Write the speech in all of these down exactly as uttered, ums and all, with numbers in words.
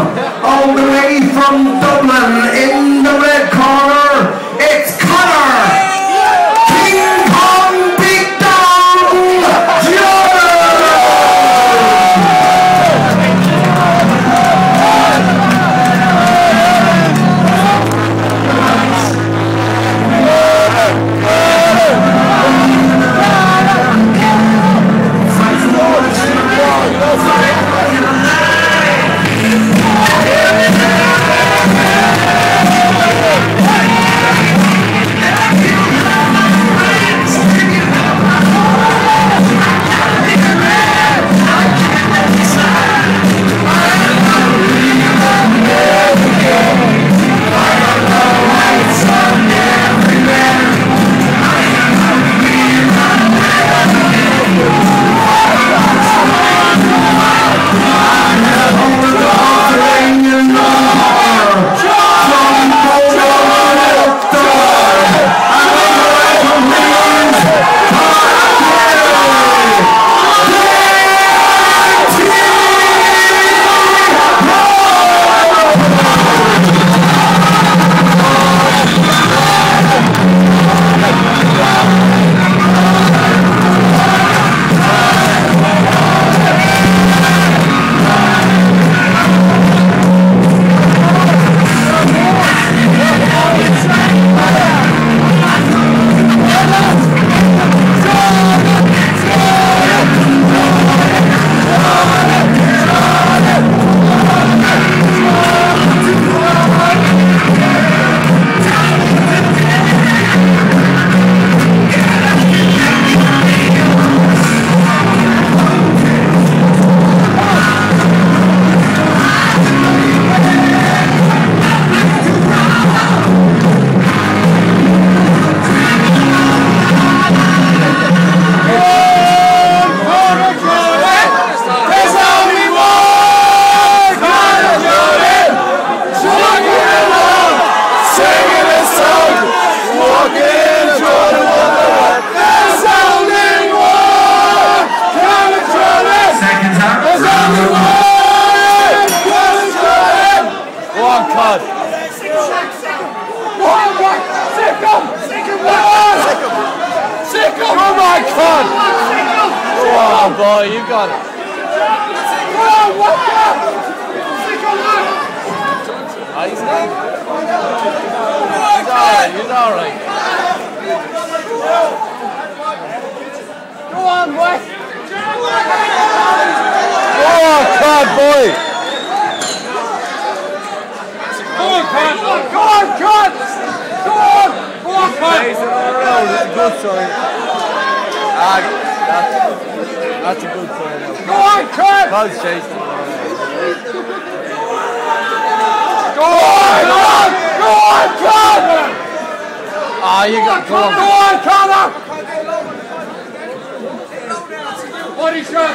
all the way from Dublin in the red corner, it's Connor King Kong Beatdown Jordan! Oh boy, you got it. Oh, he's not. He's alright, he's alright. Go on, boy. Go on, Cod, boy. Go on, Cod. Go on, Cod. Go on. Go on, Cod. It's a good sign. Ah, that's, that's a good sign. Go on, Cod. Cod's chasing. Go on, go on, go on, Cod. Ah, you got go on. Go on, Connor. Body shot.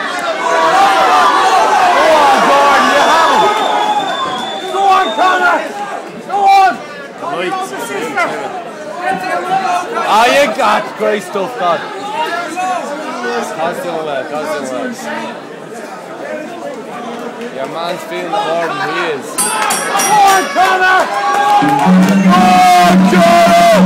Go on, Gordon, you have him. Go on, Connor. Go on. Ah, you got great stuff, God. Cod's doing well, Cod's doing well. Your man's feeling it more than he is. Go on, Connor! Go on, Joe!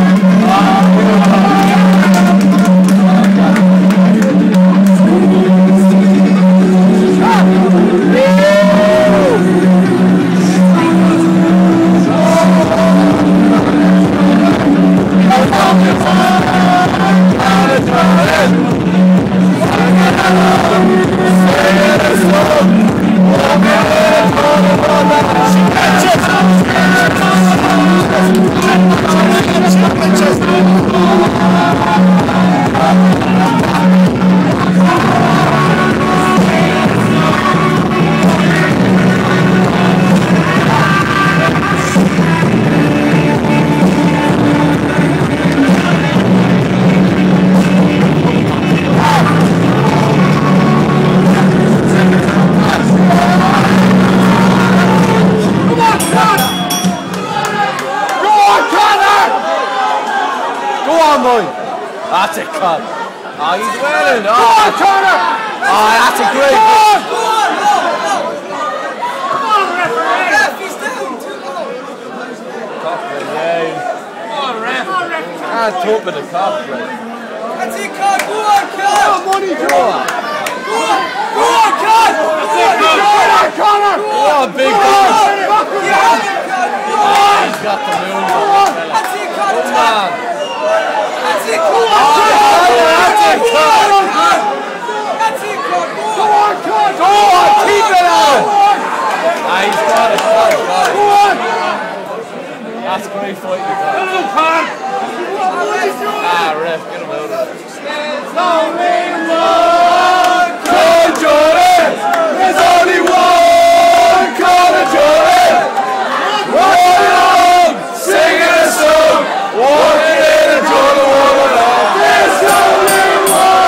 That's it, Cod. Oh, he's winning. Oh, go on, Connor. Oh, that's a great. Go on, go on, go on. Come on, referee. can't top of the cup, like. That's it, Cod. Go on, Cod. Oh, money, go on. Go on, go on, Cod. Go on, Connor. Connor. Oh, big boss. Yeah, Cod. Go Ah, on. he's got the moves on this fella. That's it, Cod. Come on. That's it, Cod. Oh, that's it, Cod. That's it, Cod. Go on, Cod. Go on, keep it out. Ah, he's got it, got it, got it. Go on. That's great fight you got. Ah, ref, get him out of there. There's only one Cod Jordan! There's only one Cod Jordan! Rolling on, singing a song, walking in a Jordan wall alone. There's only one!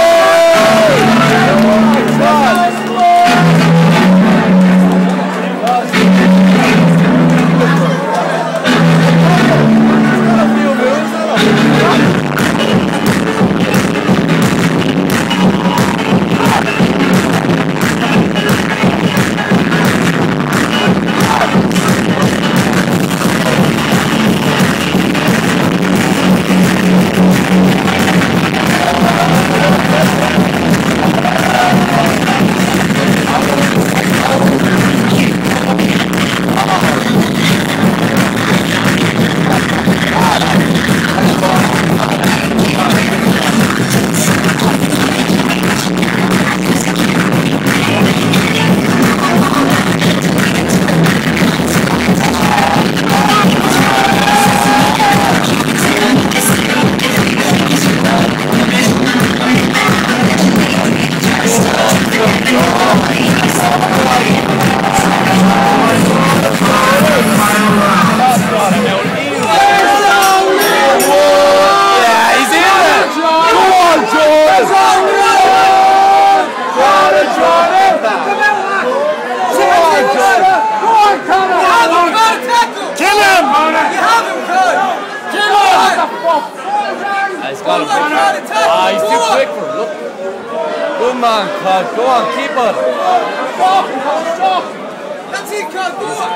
He's got him. Ah, he's too quick for him. Look. Good man, Cod. Go on, keep on. Stop! Stop! That's it, Cod. Go on.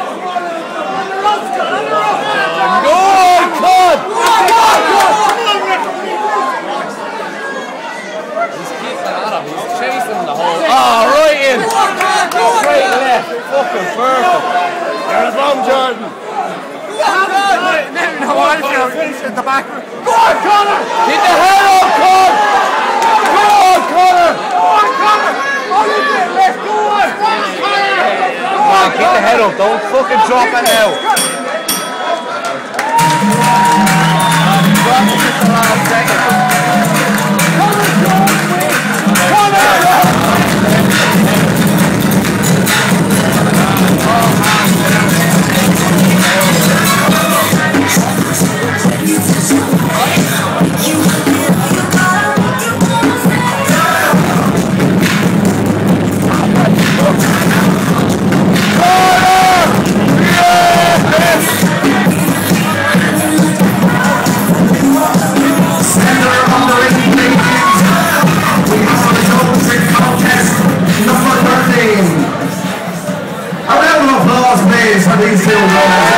Go on, Cod. He's keeping at him. He's chasing the whole. Ah, right in. Straight left. Fucking perfect. You're the bomb, Jordan. No, I feel in the back. Go on, Connor! Get the head up, Cod! Go on, Connor! Go on, Connor! Only a bit left. Go on, Connor! Come on, get the head up. Don't fucking drop it now. Drop it just the last second. Connor, go on, quick! Connor! For these two runners.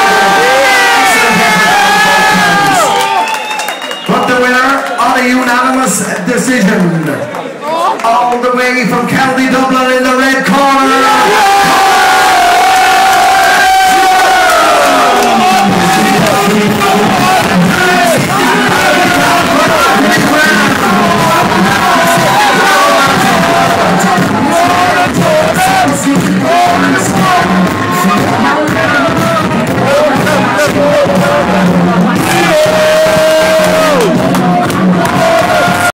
But the winner on a unanimous decision, all the way from County Dublin in the red corner.